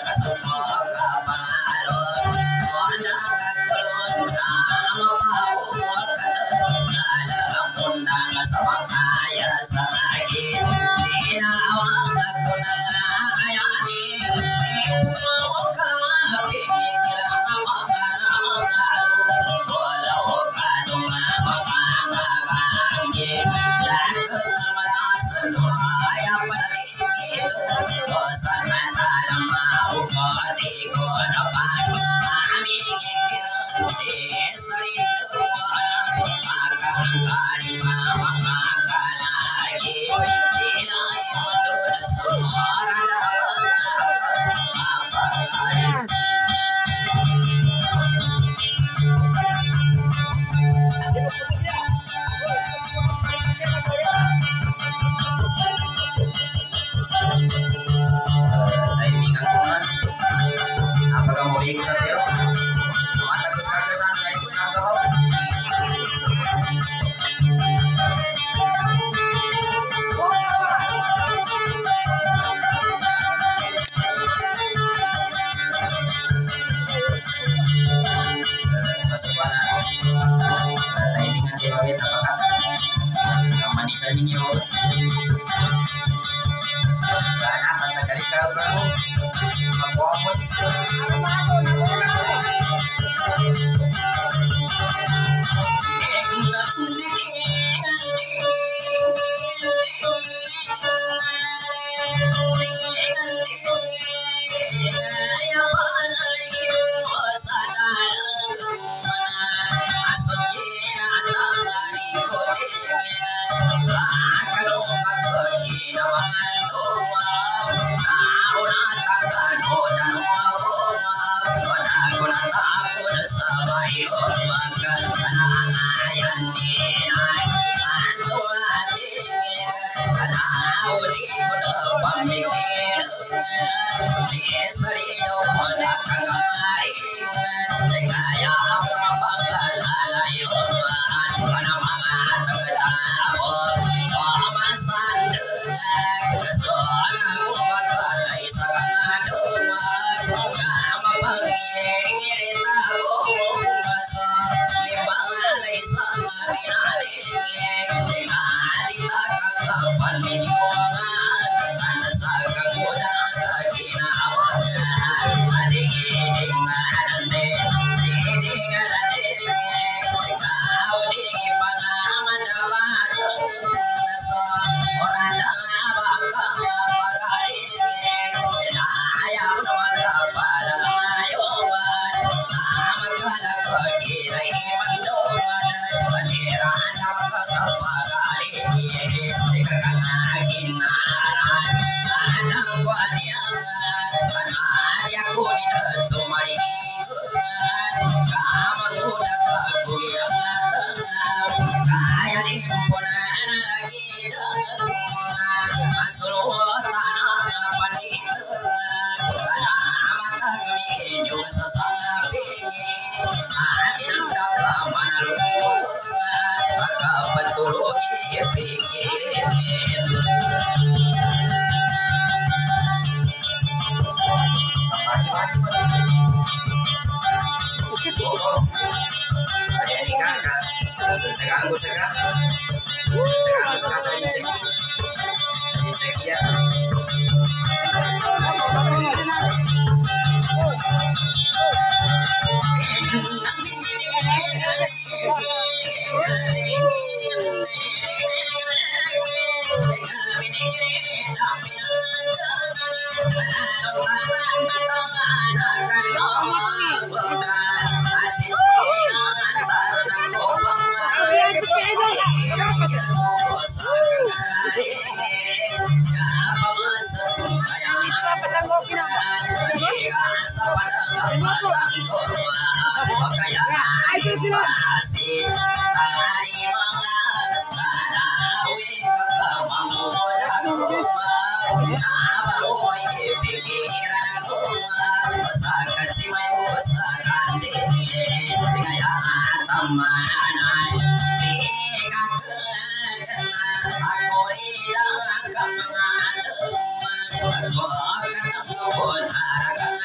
Aku akan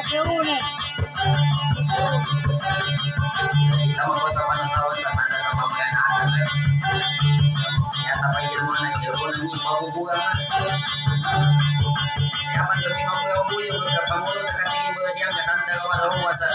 Kita mau sa panahon ta sana ka pamaganaan ya tapi ilmu na ni pabubuang ya man kami mau buyo ka pamulo ka tingin ba siyang kasanta ka wasa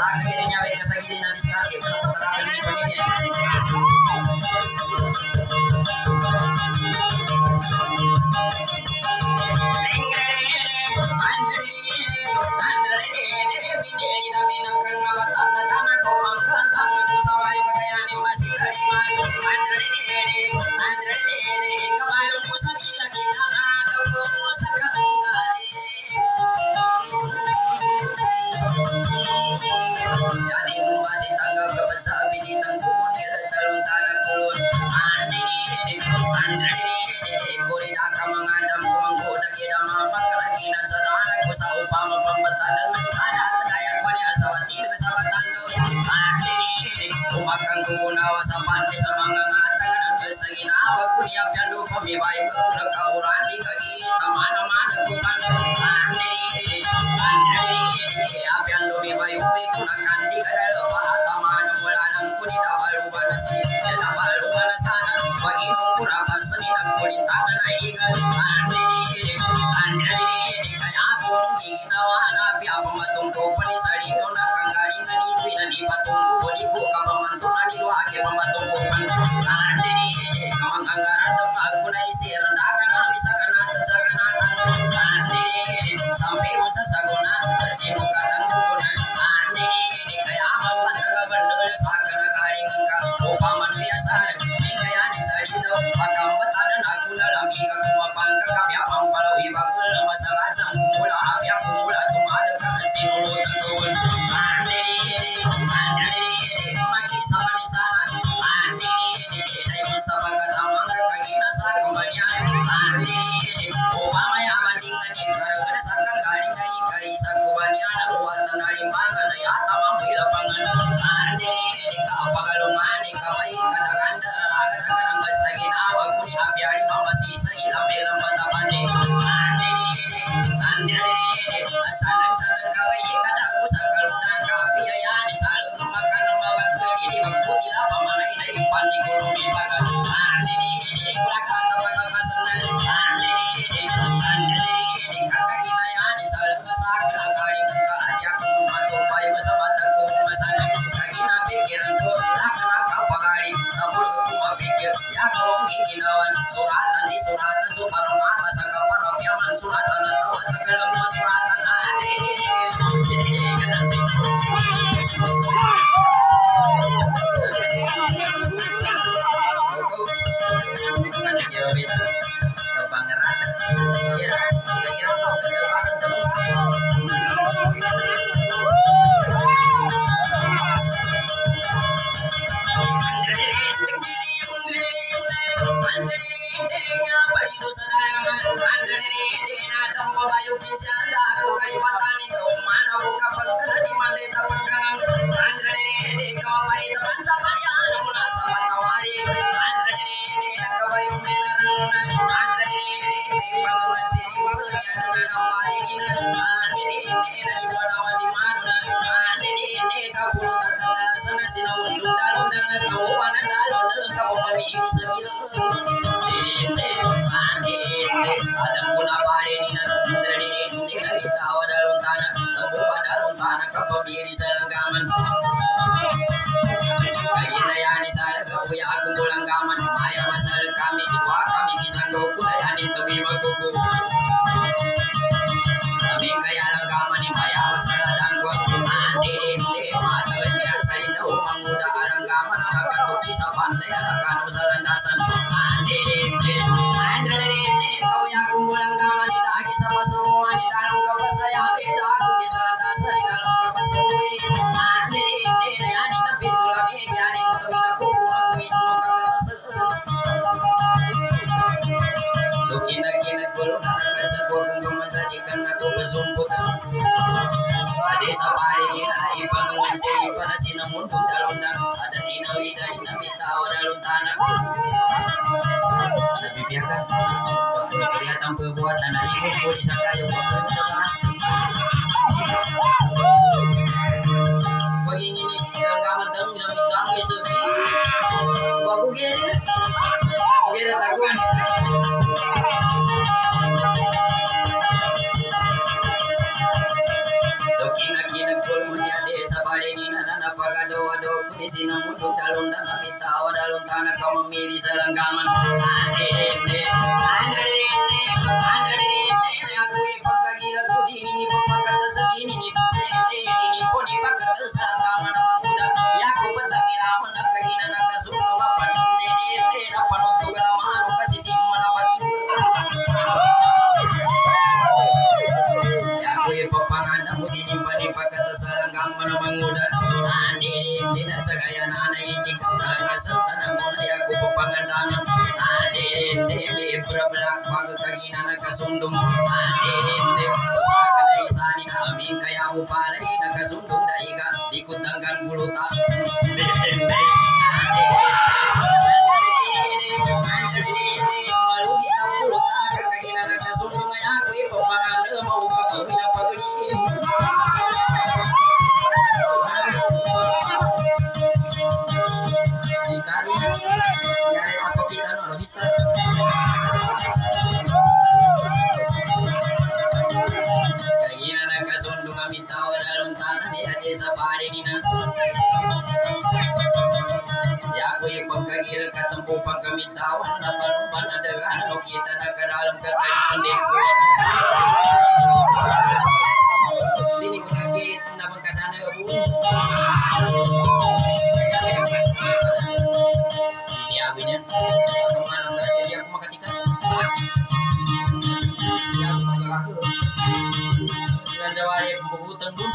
dirinya baik kesagiri nanti sekali kalau petakapan di pemilihan. Perbuatan dari ibu disangka yang begini nih yang kamu tahu yang tahu isu bagu gere taguan so kina kul munya desa pare ni nana pagado ado kudisi namundu dalunda namita wadalun tanah kau memilih selanggaman ande aku pagagila kudini ni papakata sedini ni ini poni pakata selanggaman muda ya aku petangila mana kahina nakasundo mapan de na panutugan mahanu kasisi mana pati papangana mudini pani pakata salanggam mana manguda andi na sagaya nana indi katanga santana mona yaku papangandangan andi me berabelak paga kagina na kasundung andi sakana isani na amin kaya bupalai na kasundung daiga dikutangkan buluta malu kita buluta kagina na kasundung yaku papangana mau kapawina pagudi nyari apa kita no bisa kagina na kasundung amin tawa dalun tanah di desa pare nina ya aku pagkagila katempo pang kami tawan na panumpan na dagan no kita na kadalam katali pendekuan dini penyakit nabang kasana gabu ini abinya kemana enggak jadi aku makatikan ya aku menggalaku dengan jawari pembubutan pun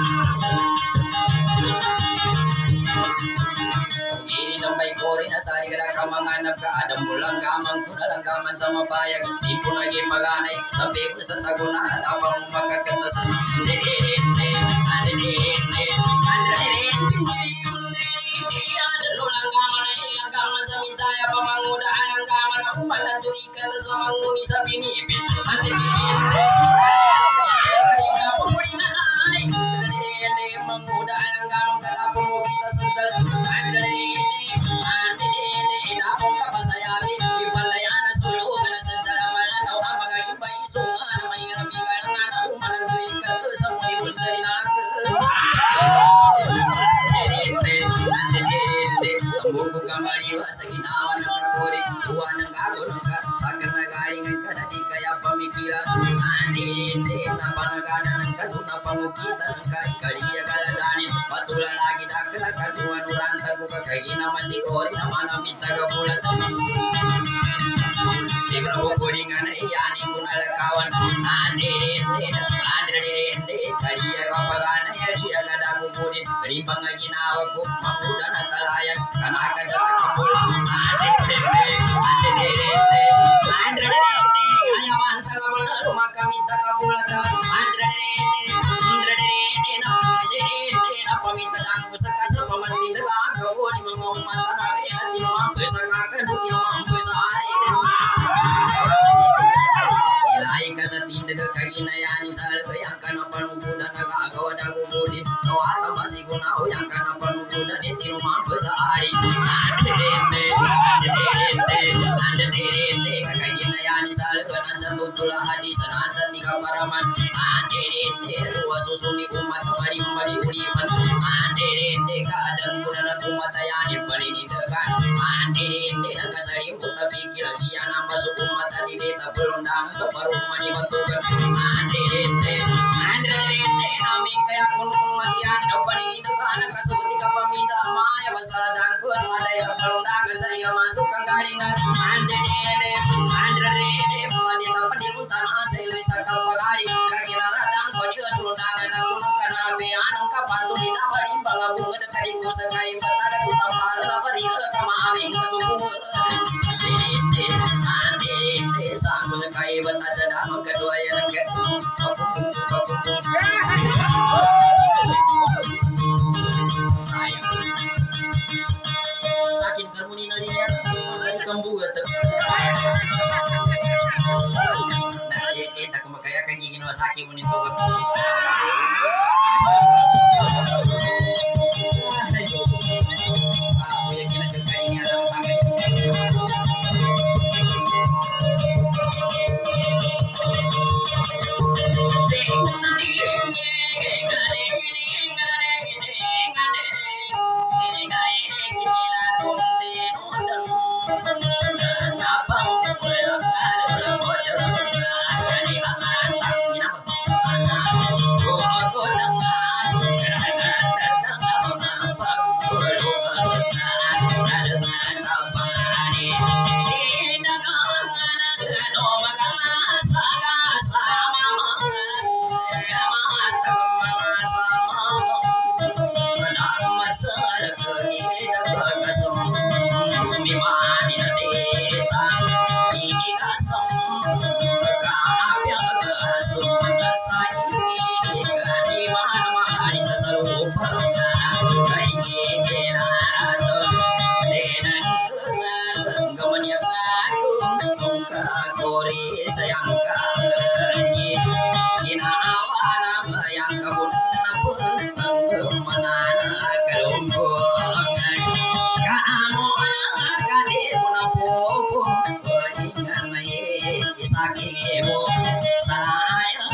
ini nambay kori na sari kada kamanganap ka adam mulang gamang kudalang gaman sama bayag impun lagi paganay sampai pun sa sagunahan apang magkakatas saya pemanguda alang gaman aku manatu ikan sa manguni sa pinipit manguda alang gaman kada pumo kita sensal inapong kapasayabi ipandayana sulu kana sensal amalan au amagalimba isunga na may ramigal nga umanantu ikan sa muni bulsa dinaka buku kembali bahasa ginawa ng kakori buwan ng gago ng sakan na galingan ka na di kaya pamikiran hindi na panagada ng kaduna pamukita ng kaliya galadanin patula lagi dakan na kaduan urantang ko kakagina masikori na manamit tagapulat di prabuko di nga na iyanin ko nalakawan hindi kaliya kapagana yaliya gadago po din rimbang nga ginawa ko mamuda na talayan kanakan sa takambol ayaman tagabol na lumakamit tagabulata na pamitadang ko sa kasa pamatindag agawo di mga umanta na bena tinumampoy sa kakan tinumampoy sa ari ilahi ka sa tindag kaginayani sa kayang ka na panubudan nag-agawa dagugudin kawata masigunaw yang ka na panubudan tinumampoy sa ari kakaginayani sa laganan sa tutula hadisan sa tiga paraman luwa susuni umat mari uripan keadaan kuna tumatayanin paninindagan nagkasarim tapi kilagian ang baso umat adideta pelundangan kaparumman ibantugan namin kaya kung matiyan ang paninindagan nagkasuti ka paminda maya masaladang ko ang aday kapalundangan sa iya masuk kang galingan madita pandimuntan sa iloy sa kapagari kaginaradang ko di undangan ako ng kanabian ang kapanto di nabaling pangabunga na kadiko sa kain batada kutampara na barila kamaaming kasubungan saan ko sa kain batada sa damang kaduayan ng pakumpung sayang sa akin karmuni na rin yan ay kambugat ako makaya kang ginawa sa akin mo nito ba? Ako yung ginagagaling nga ng tangan. pun menana kelumpung kamu kade punapopo ingan isakimu sayang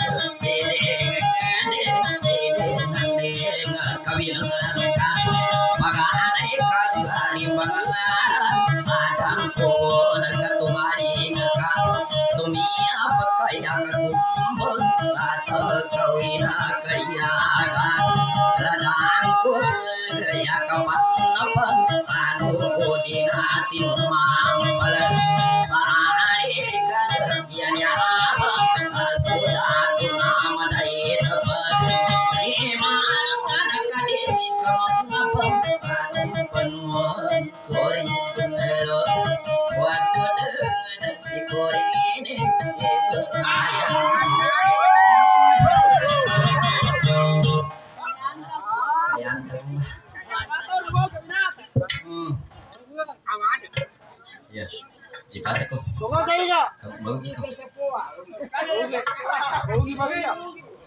deng kabilang ka pagane kagari bangaran adang ko nagatumaring ka tumia pakaya kagumbon atau kawina kayaga ladang ko kaya kapan anu ko dinatin mampalan sahari kagyan yaba sudah tunama dai tepat iman akademi kamangapam anu penuan kori penelo waktu dengan si kori ini ayam ya, cepat aku. Kamu bagi kau. Bagi bagi ya.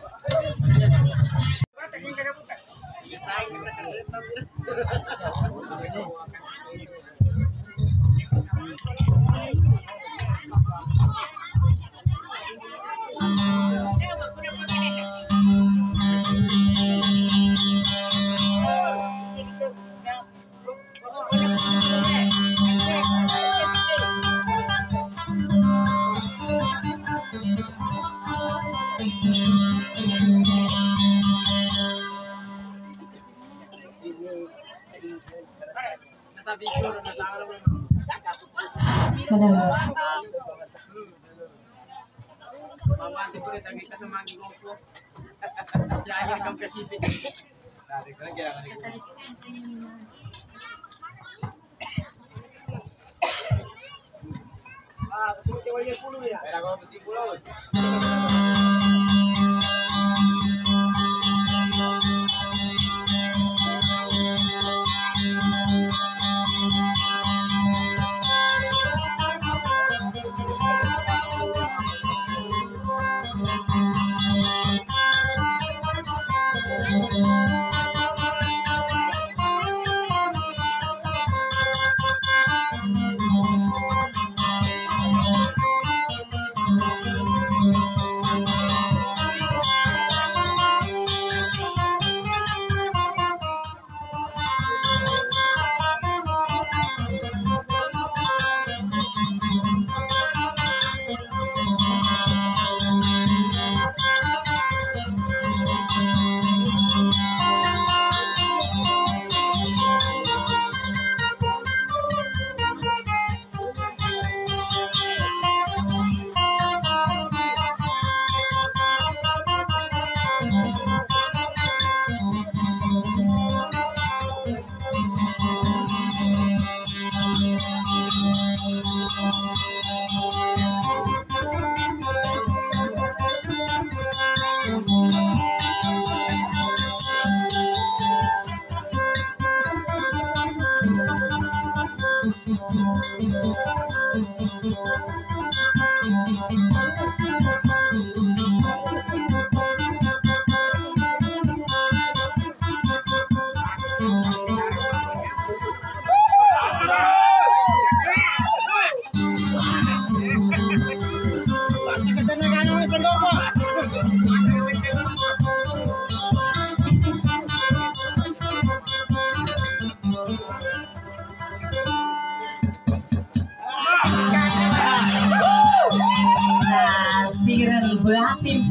Basim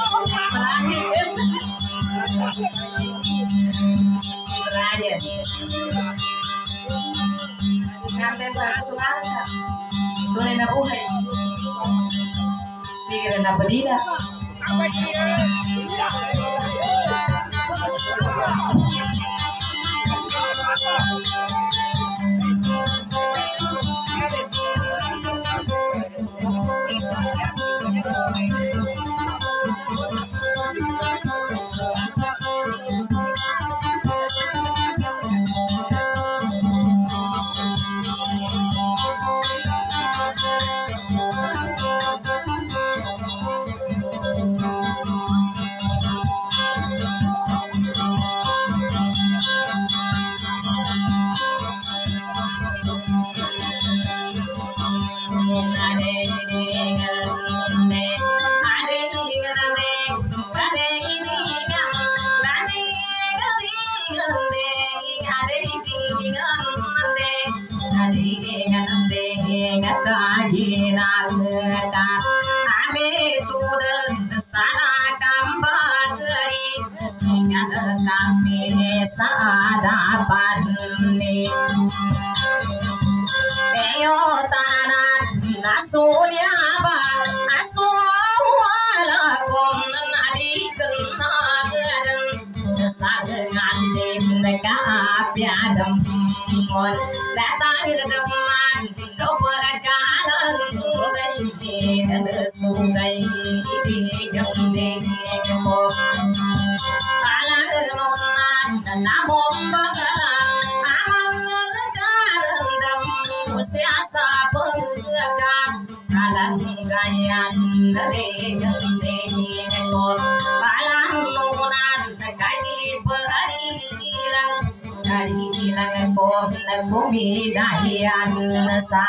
terakhir sekarang para sumata tunai na buhay sige na padila kaginaga ame tudeng sana kambagari ingat kami sadapan ni Eyo tanat nasunya ba aswalakum nadiken nagaden sagengan dim kapiadem mon datang deman do berkalan dan sungai di gemde mo ala nonan namom bakalan amang karendam siasa penggagam kalan gayan de gemde mo ala nonan kai berilang dari ilang kom bumi dayan sa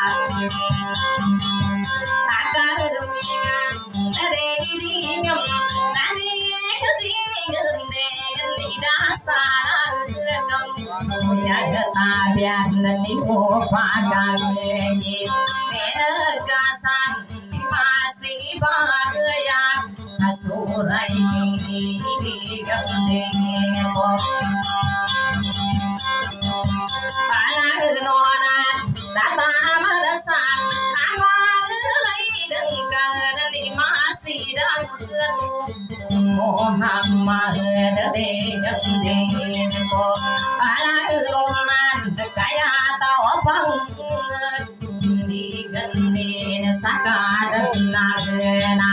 akar dari dinyam nadi ketingin dengan dasar kam ya ketabian ni upagang ni menagasan ni masih bahagia asurai ni gamde mo nonan tata madasan amal laideng kana ni masih dan Muhammad de gamde ko ala nonan kaya tao pang di gande sakadan nagna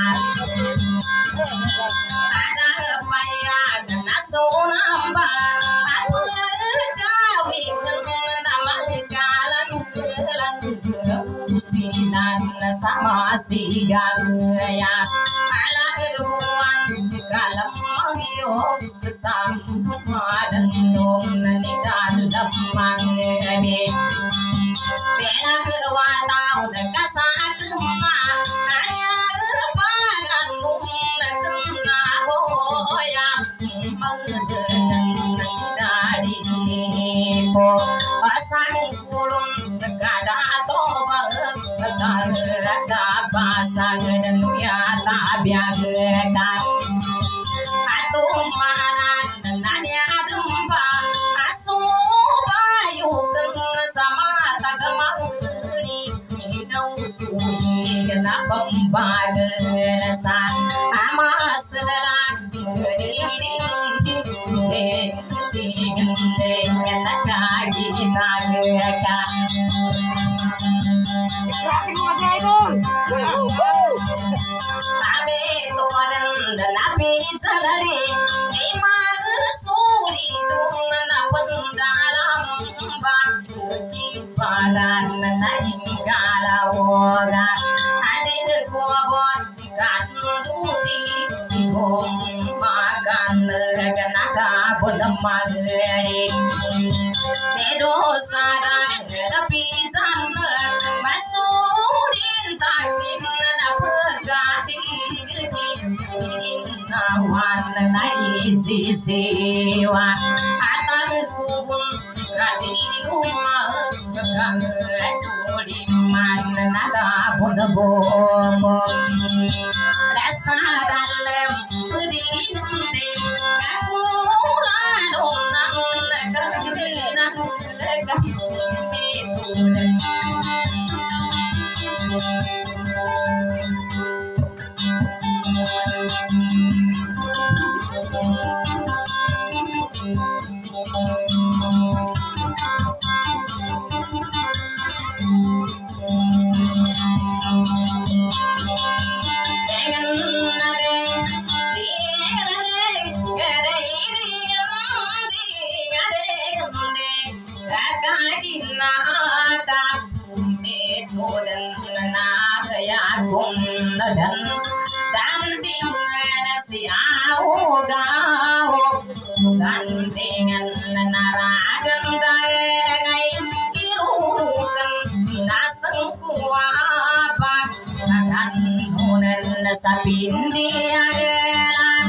ada paya nasunamba aku kawin sinan sama si gaya ala kebuan kalam mangyok sesam dan nom nani dalam manggabe bela kewatau dan kasak ma hanya kepagan num kena boya mangden dari ni po asang kulun kada toba kada pasang dan ya tabiaga atung manan nanya demba asu bayu ken sama tagamangri nau sui na pambagel sa amas dalan napi jalari imag suri dung na pandalam bagi padan naing galawoga adin kuabot kan duti ikom makan ganaka bodamagari nedo sadang napi jan masurin tangin na pagati nawan nai siwa atang kubun kadini kuma kang chuli man nada bobo rasa dalam pedinde kakula donan kadina kami tunan gandengan naragan daengai irukan naseng kuapa akan nunen sapindi agelan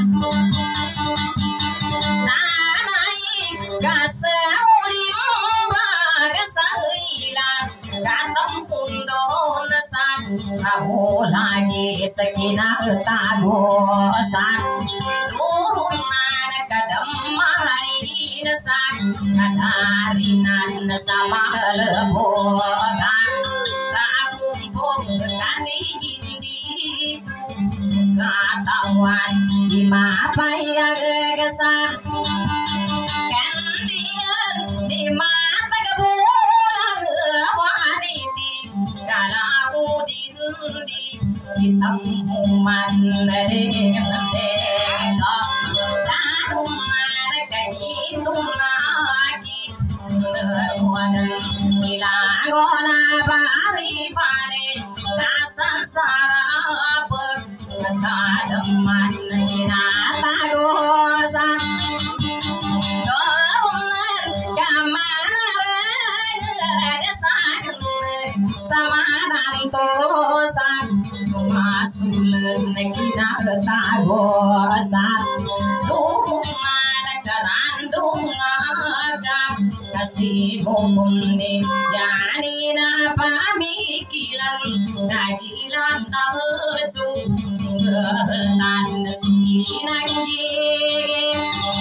nanai kasauri baga sailan katam pundon sakina tagosan turunan kadamari nasak kadarinan sama lebogan kabumbong kati gindi katawan di mapayag gasan kandingan di mata kebulan waniti kalau dindi hitam mandeng deka laduman kagitu lagi terwadan ilagona bari pade kasan sarap kadaman nata gosa dorunan kamanar desak samanan tosan masulen kina tagosan durungan karandung agam kasih hukum ni yani na pamikilan nagilan naecu gerengan sinang gigi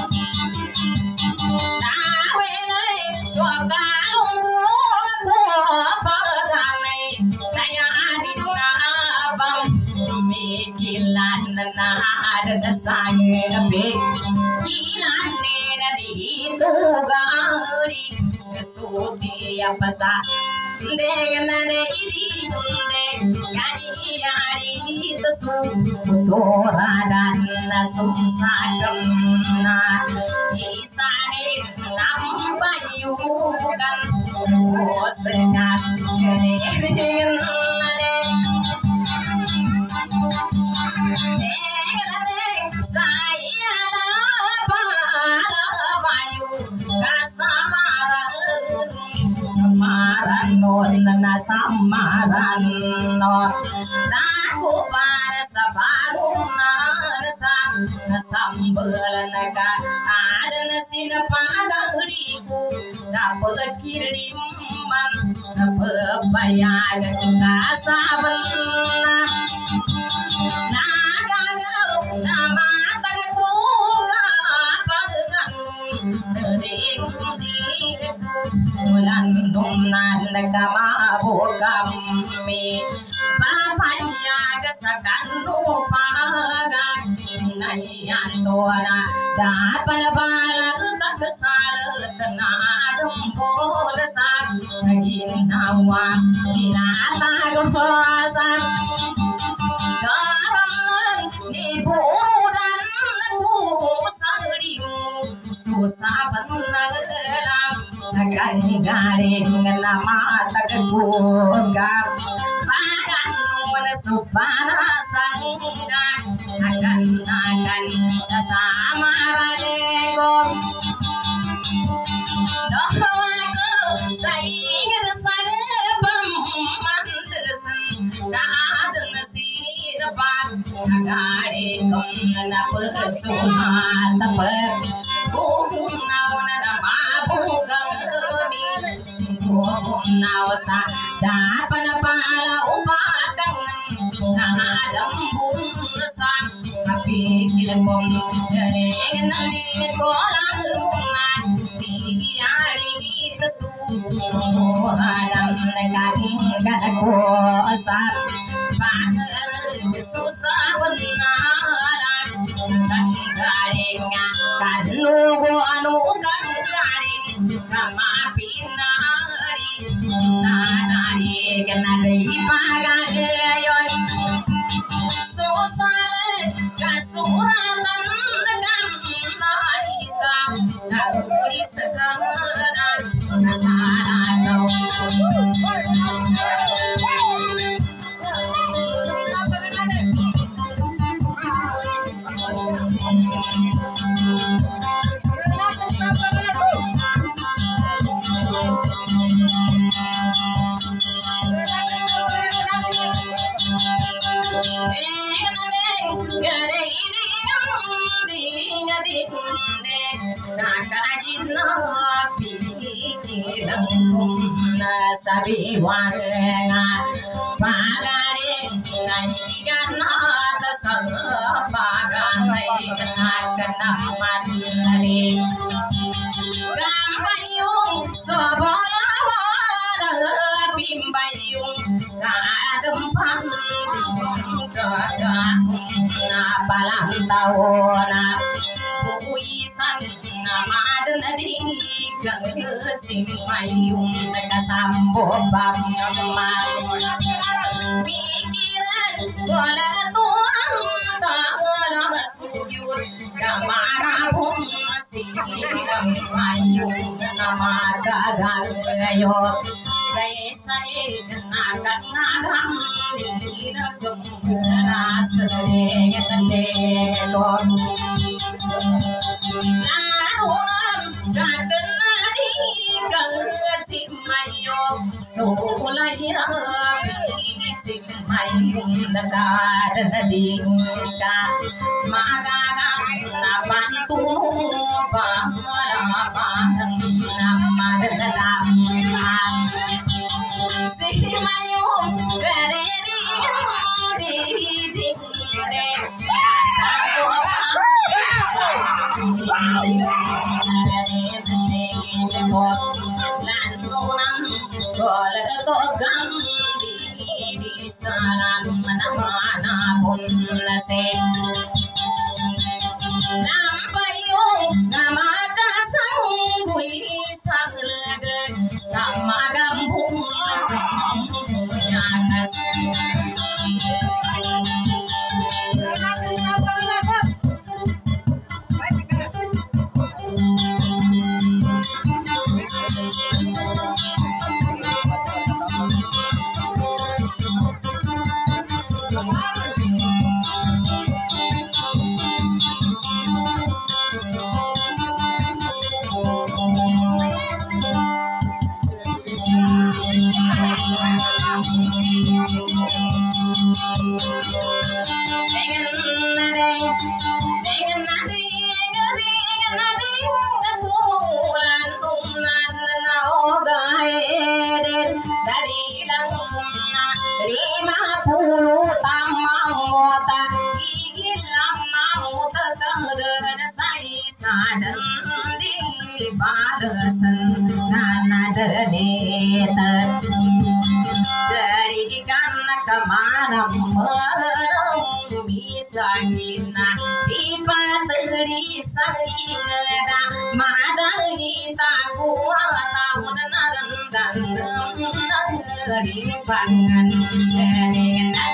nawelai tua kalung gua paganai kaya adin abang mikilan na ada sange be kilan ne itu gari suti apa sa denganane idi bunde yani yari tesu toradan sumsakam na isane nambayukan osekan kene na samaran no naku pada sabarunan na sambelan ka ada nasin pagariku na pagkiriman na pabayag ka saban na gagaw na matag ko ka pagkan ding bulan dunan kamabukam mi papanya gasakan lupagan nayan tuana dapan balag tak salat nadam bodasan ginawa tinatagpasan karangan ni burudan nagusarimu susah benalam akan garing na matagbugan pagan na supana sanggan akan sasama ralego doho aku saing sana pamandesan kaadun sidapat agaring na percuma taper bubun na mabukani nawasa dapat pala upakangan nadam bunsan tapi kilpom dari nandin kolang rungan diari tesu radam nekading kadakosan pagar susah benaran kan garing kan nugo anu kan garing kama pinari tanari kenari pagayon susah kasuratan kan naisa naguri segaran nasarano sabi wanga pagare ngai gana tenaga namadari gambayung sobola pimbayung kadempang kagan napalang taona puisan namadan di kasimayung kasambo pamma pikiran wala tuang ta'ala sujud kamana pun silang mayung namagagayo gaisani kenakan ngadam dina kemunas tendeng ladunan gadenadi cimayo solaya cimayo gadenadi magagan napantu pangalaman namadala cimayo gadedi di lanunan boleh togang di salam mana pun lase lampayung nama kasanggui saglega sama gambung nyakas dari karena kemana menung bisa kina dipateri salingeda madai tak kuat tahun dan dari pangan dengan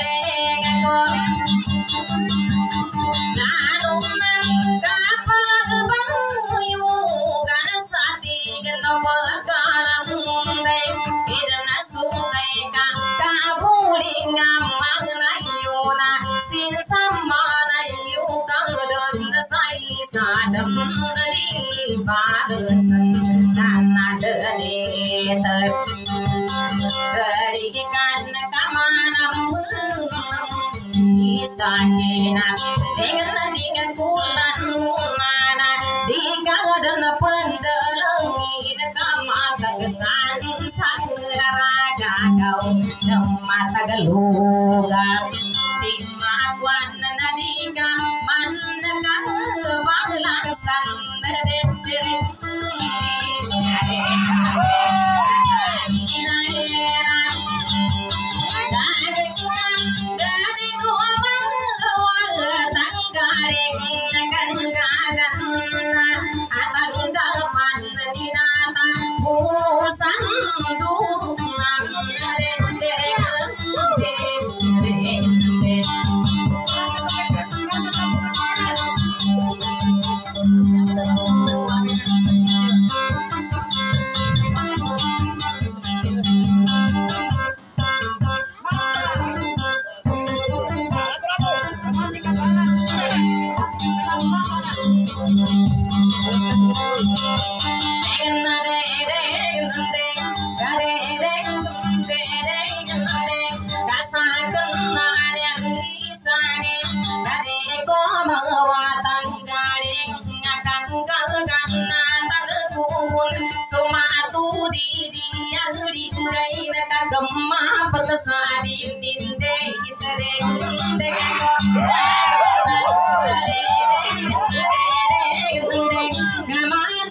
sin sama nayu kadan sai sadam dari badasan nana dari ter dari kan kamana bisa kena dengan bulan nana di kadan pendelengi kamata kesan sangra kau mata geluga timawan nadika manakang baglang sandetir Sadi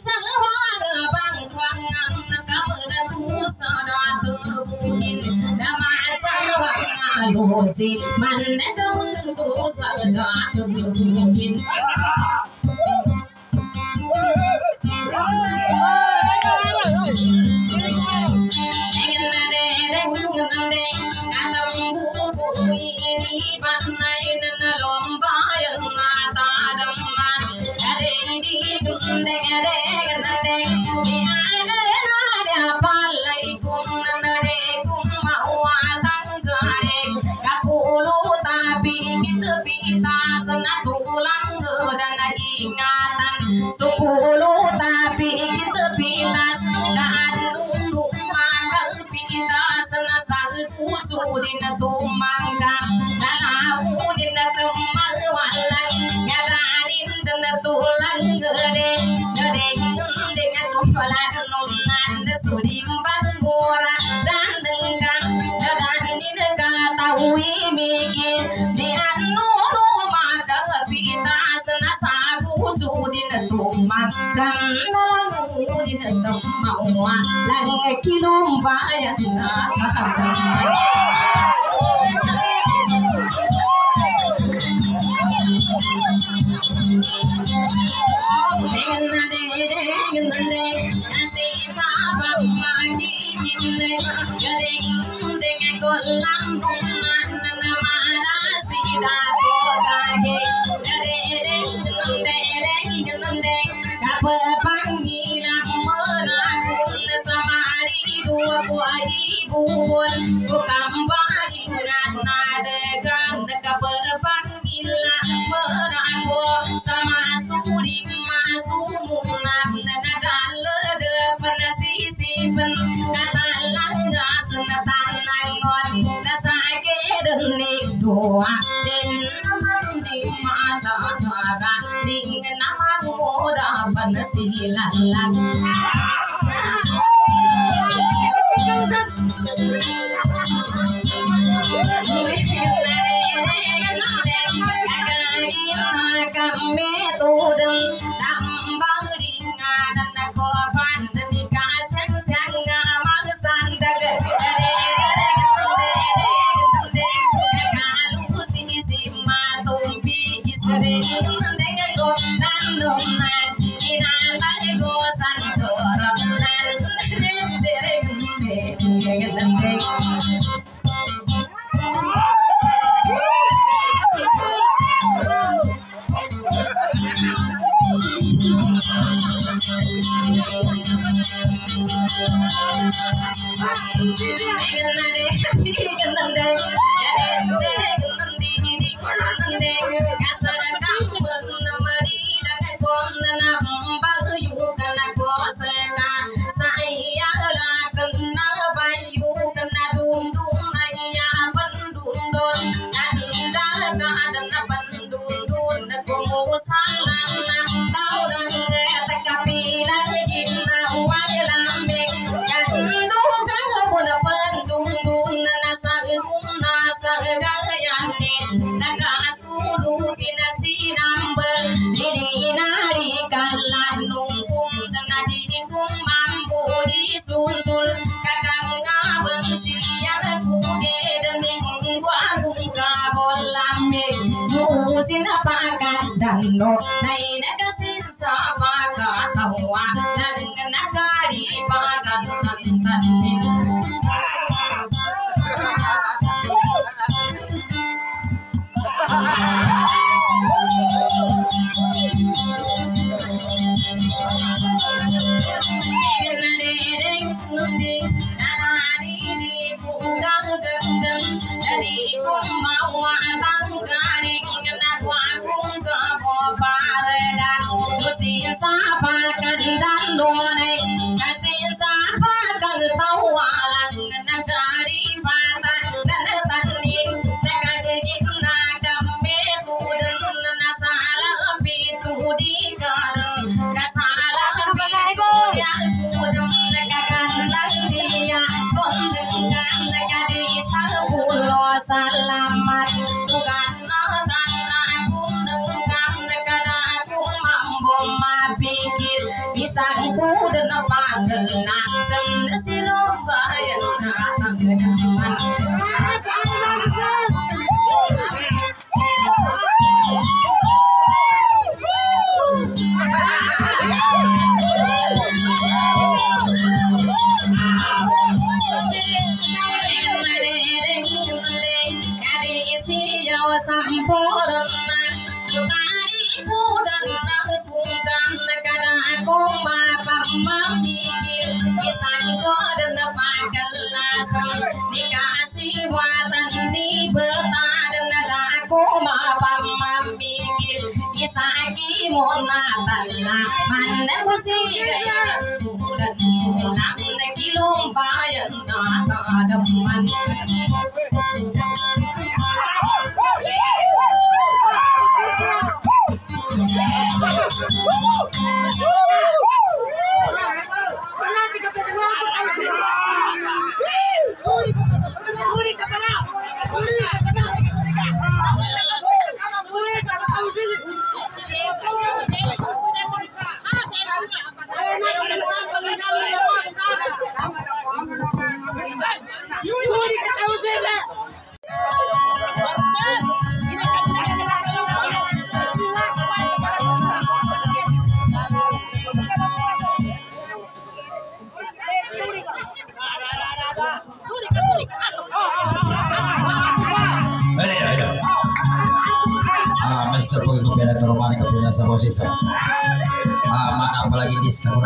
sawang bang kwangan kamera tu sadatu punin dama sawang alusi man kamera tu sadatu punin Sepuluh tapi kita pitas dan rumah pitas nasal kucudin tumangga dalaunin temal walang ngadanin dan tulang gede gede dengan kumpalan nunan sudim bangora dan dengan ngadanin kata mikir di anu rumah pitas nasal kucudin tumangga dalaunin temau lang kilom bayan na sama suri masumunan nadal de penasisi pen katalang senatan nangon nasake denik doa den naman di mata naga ding naman moda penasilan lag kami tudeng tambang ringan dan kopan dan dikasih sang amal sandag kalau sisi matumpi isri dengan go landuman ina go sandor nan sul kakang ngabeng siang kude dening warung kabolame musin pakat dano naina kasin sama katawa lan nakari pakan tantanin mau atang garing nak wakung ke pare isangku dan panggelna semna silumbayan na tanggaman samporan tari kudan nagpundan kada ko mapamamigil isang ko dan napagalasan di kasiwatan ni betadan nada ko mapamamigil isaki mo na tala man ko sigay kudan lang nagilumbayan na tadaman Romani punya sebuah sisa mana apalagi di sekarang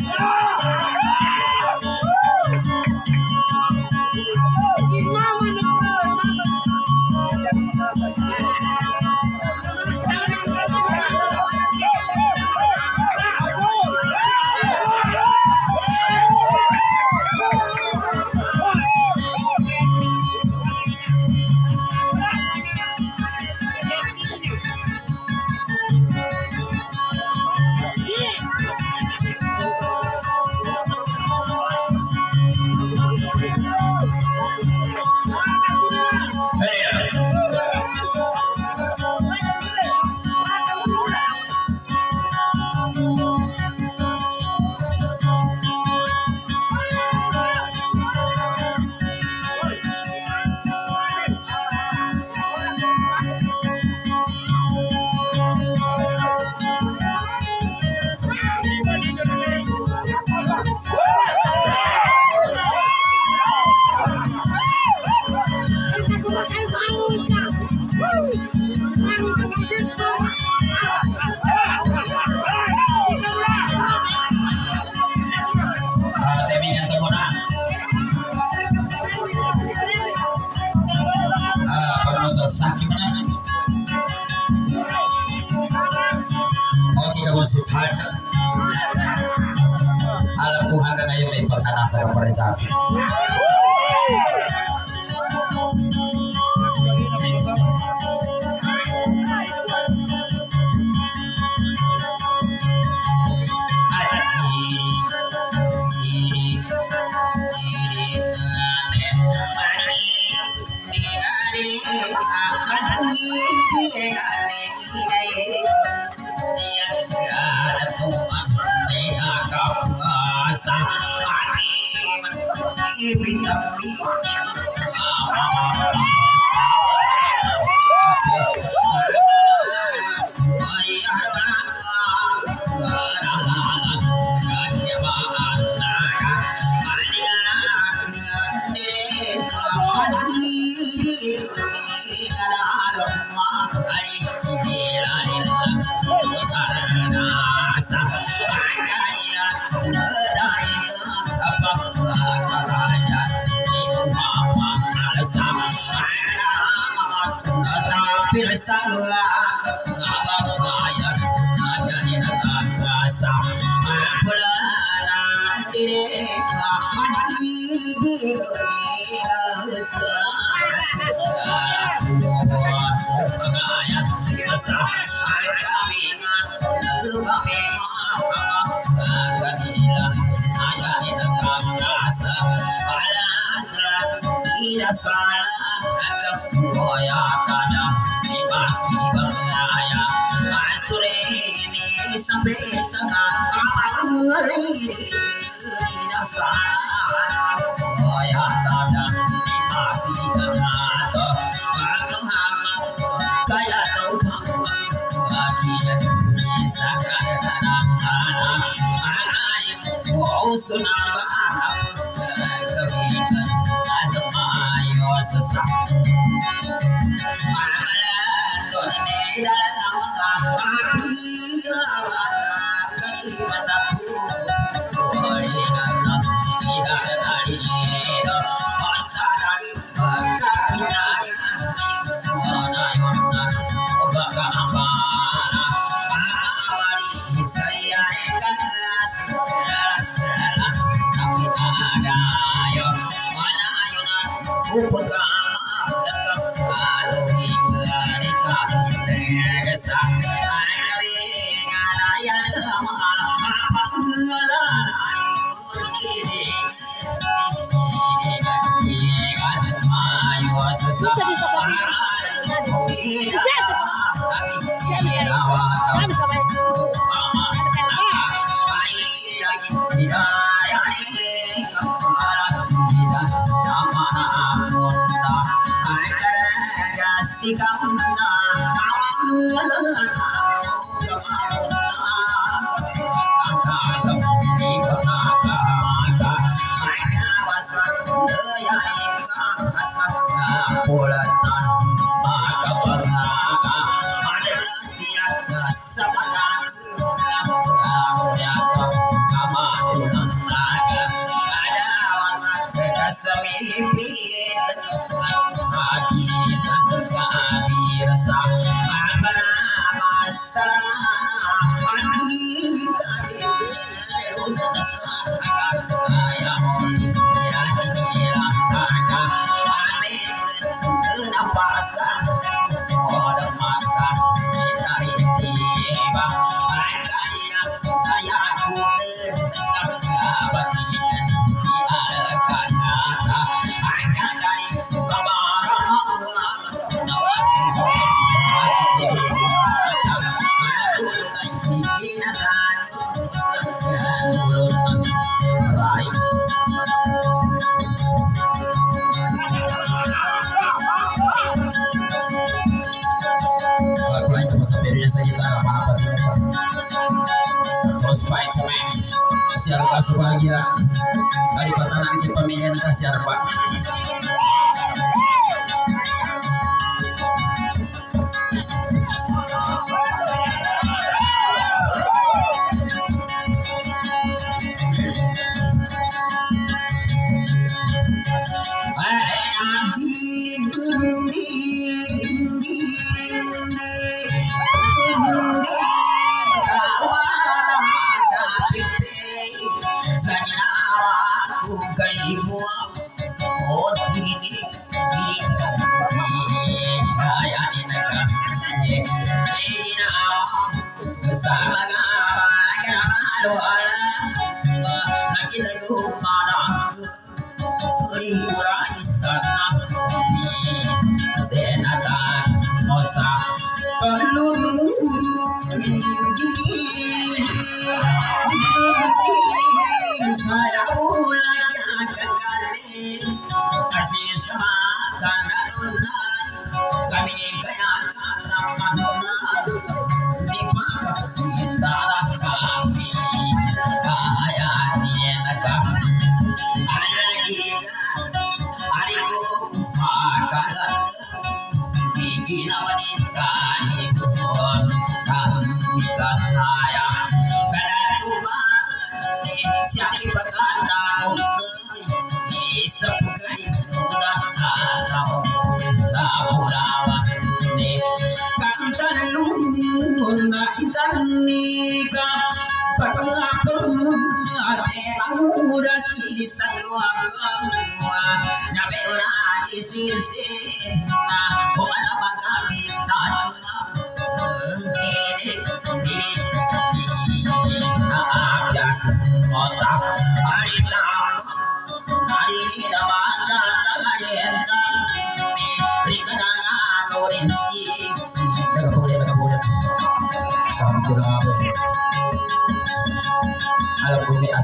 sakit mana? Oh kita masih saja. Alam Tuhan kan ayo may pagkanasa ka pa rin sa akin. sampai sana Sebahagia kali patanan ke pemilihan kasih Pak.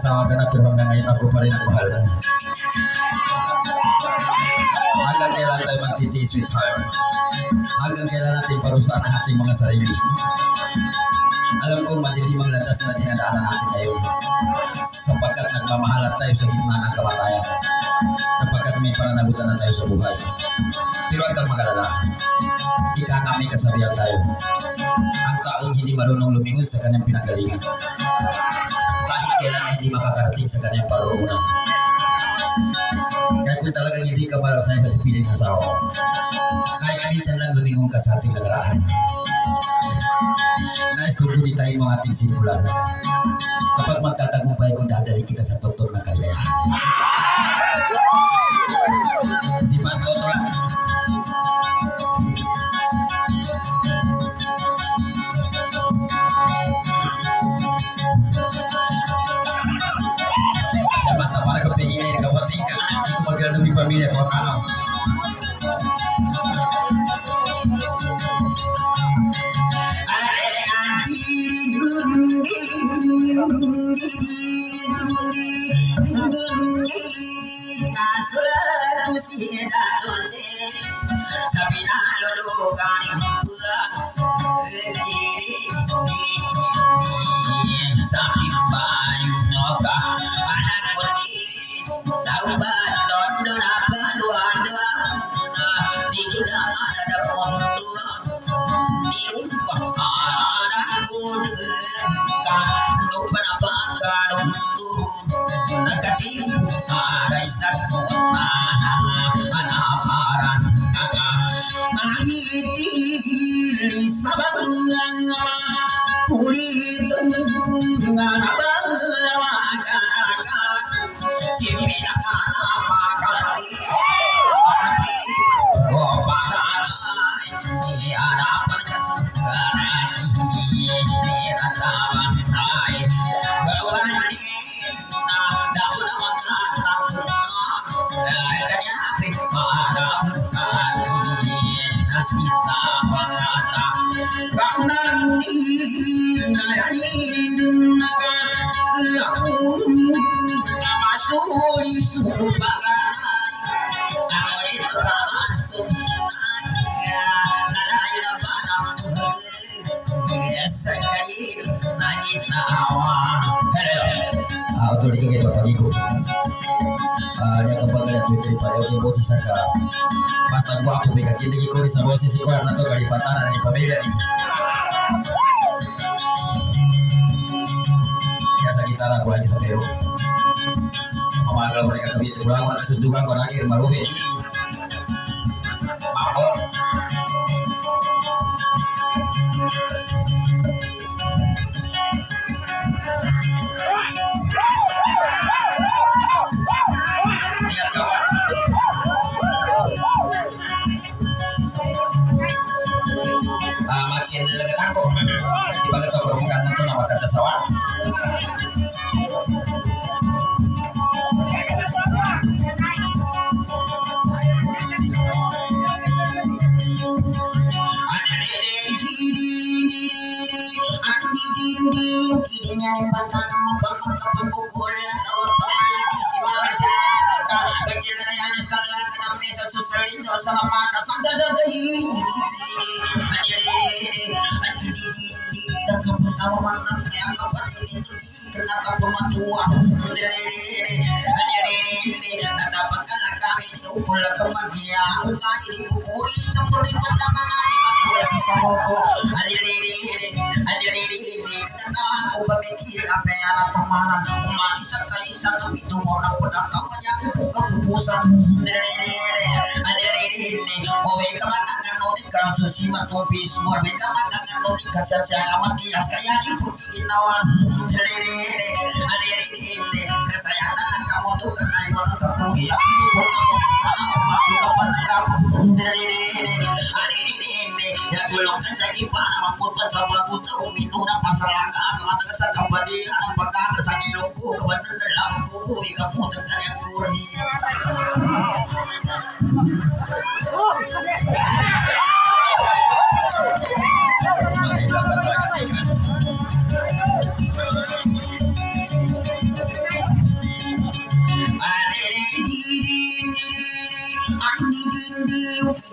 asawa ka na pero hanggang ngayon ako pa rin ang mahal mo. Hanggang kailan tayo magtitiis, sweetheart? Hanggang kailan natin parusahan ang ating mga sarili? Alam kong madilim ang landas na dinadaanan natin ngayon sapagkat nagmamahalan tayo sa gitna ng kamatayan, sapagkat may pananagutan na tayo sa buhay. Pero huwag kang mag-alala, ika nga may kasabihan tayo, ang taong hindi marunong lumingon sa kanyang pinanggalingan kahit kailan na hindi makakarating sa kanyang paruroonan. Kaya kung talagang hindi ka malasay sa sipiling asawa ko, kahit minsan lang lumingon ka sa ating nagaraan, nais kong gunitain mo ang ating simulan. Kapag magtatagumpay kung dadalhin kita sa tuktok ng kaligayahan. Si Pantotra. Dapat na para kapingin, kawating ka. Hindi ko maganda ng pamilya ko. Ano? Autor itu kayak bapak ibu. Dia kembali lihat Twitter pada oke bos saka. Basta gua aku bega kini kiko di sebuah sisi kuat nato kali patana dari pamilya ini. Biasa kita lah lagi sampai ro. Mamagal mereka kebitu ulang mereka susukan kau akhir maluhe. Mapo. Sawan.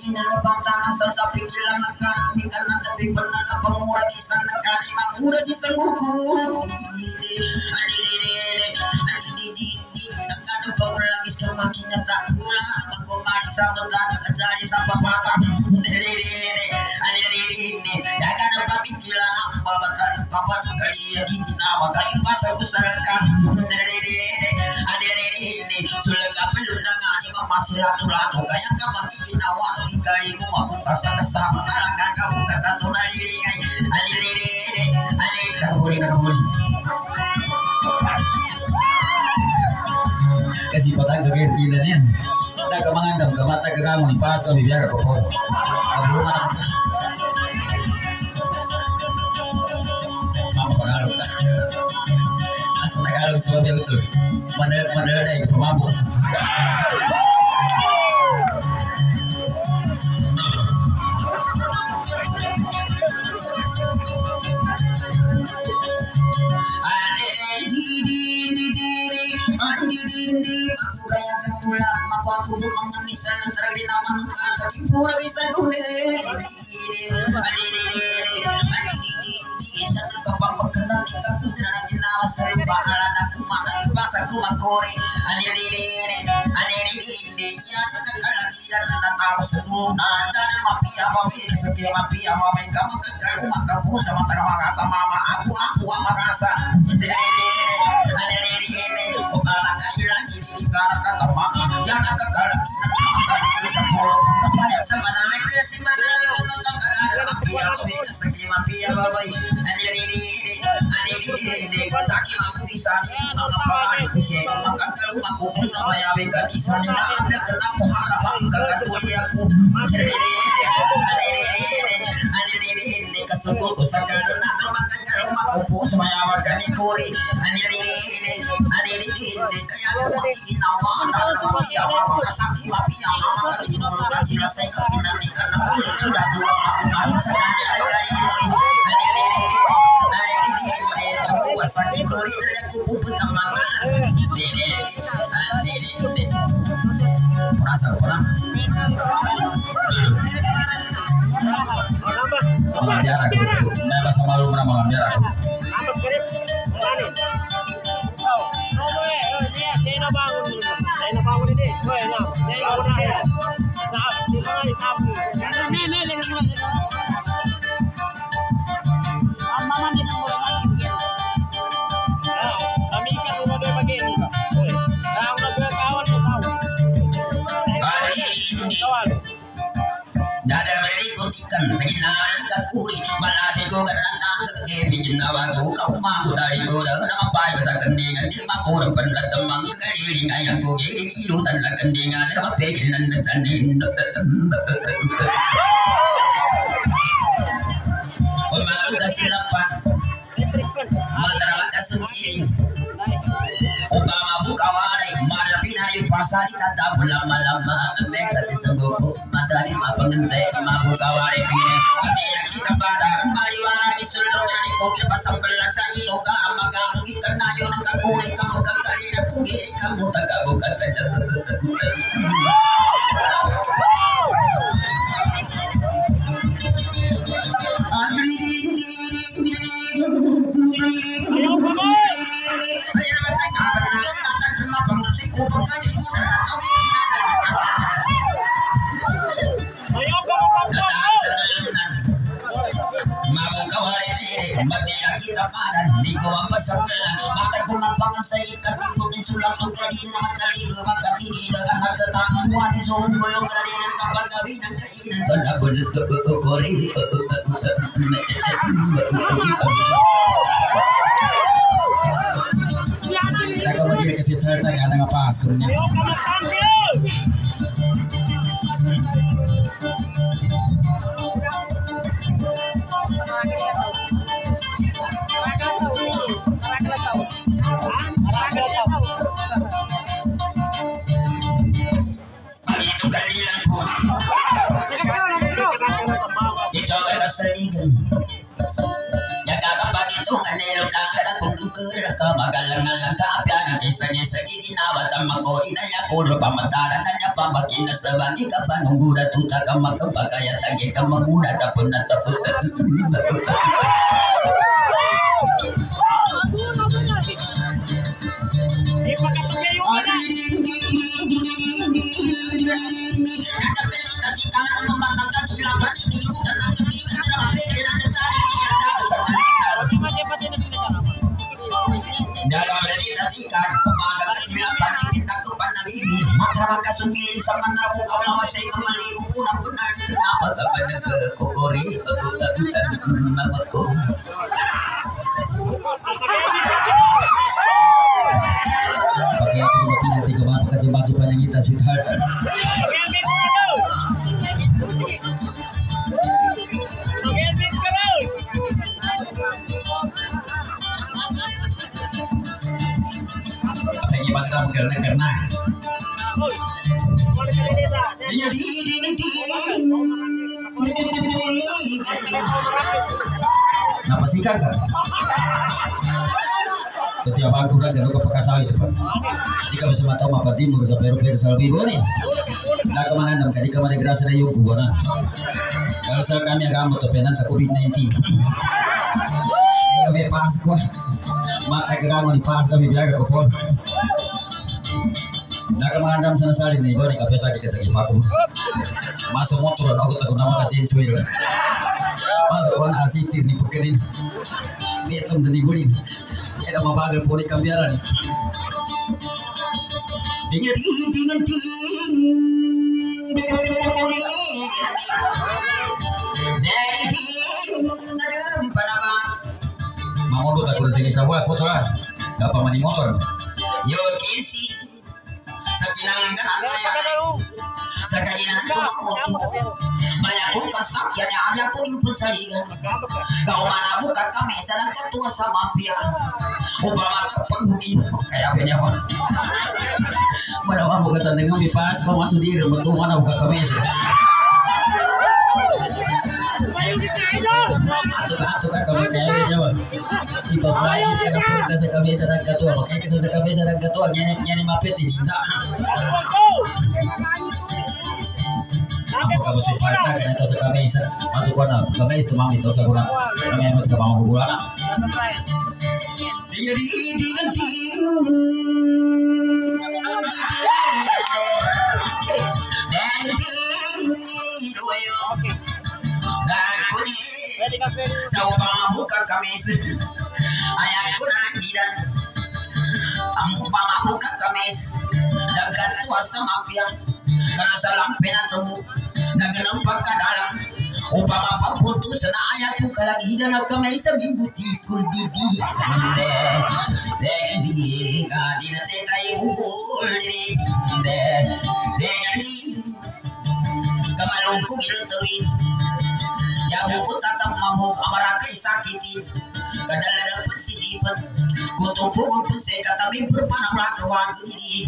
kinalabang tanasan sa pikilang nagkani ka na nabi panala pangmura isang nagkani mangura si sanguko nagkano pa ulagis ka makinata mula magkumari sa badan ajari sa papata nagkano pa pikilang ang babatan kapat kaliya gitinawa ka ipasa ko sa lakan sulang kapal na nga ni mamasilato-lato kaya ka magiginawa ikari mo akong kasama talagang ako katato nalilingay nakabuli kasi patang kagetinan yan nakamangandam kamata kakamu ni pas kami biar ko po kabulungan ako mama pangalog ka asa nagalog sa babi utol manala na yung pamabot Jaga kapag ito ang anelo ka kung magalang-galang ka apyan ang isa sagi dinawatan makori na yakuro pamatara kanya pamakina sa bagi kapanungguda tuta kamakapagaya tagi kamamuda tapon na tapon. Dalam berita tikan pemaga kesilapan dipindah ke Pandagibi maka sumbiring sama narabu kau lama saya kembali punah benar kenapa kapan ke kokori namaku pakai aku mati nanti kemana kejebak di panjang kita sweetheart. Karena dia kenapa sih kan? Setiap aku udah gak ke Pekasau itu kan. Jika bisa tahu apa tim mau sampai rupiah salbi boni. Nak kemana nam kadi kemana gerasa dari yuku bona. Kalau saya kami agak mau topenan sa COVID-19. Kami pas kuah. Mata kerana di pas kami biar ke pon. Nak mengandam sana sari nih, boleh kafe sakit sakit paku. Masuk motor aku takut nama kacin suir. Masuk orang asitir nih pekerin. Betul dan digulin. Ada mau bagai poni kambiaran. Dengan mau lu takut jadi sahabat foto lah. Gak apa mani motor. Yo kisi. Sakinang ganat ya. Sakadinan tuh. Banyak buka sakitnya ada aku impun saligan. Kau mana buka kami sarang ketua sama pia. Upama kepenghuni kayak apa nyawa. Mana mau buka sandeng ngambil pas kau masuk diri betul mana buka kami. Atuk kamu kayak nyawa. Ibu lagi karena pun sa kami sarang ketua makanya sa kami sarang ketua nyanyi mapet ini tak. Apa kamu sih parta kan itu sa kami masuk kona kami itu mami itu sa kona kami masuk ke mau bulan. Sa upama buka kamis ayatku nangidan upama buka kamis dagat tua sama pia karena salam penatu naganang pagkadalang upama paputus na ayatku kalagidan ang kamis sa bibuti kuldidi di kadinate tayo bukul di kamalong kong ilutuin yang ku tatap mamuk amarakai sakitin kadalaga pun sisipan kutupung pun saya kata mimpi panam laka waktu ini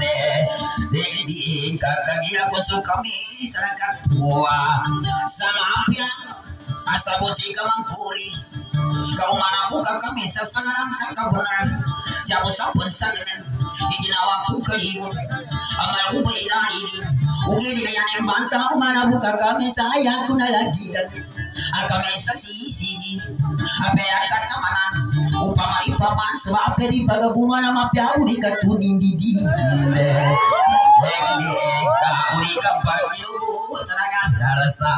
di kakagira ko suka mi sarakat tua sama apiang asa buti kamangkuri kau mana buka kami sasaran kakabunan siapa sapun sangan hijinawa ku kalibun amal ubay ini ugi di yang bantang mana buka kami saya ku nalagidan kami sa sisi ape akat namanan upama ipaman sa ape di pagabungan na mapyaw di katunin didi di ka uri ka pagdinugo tanangan darasa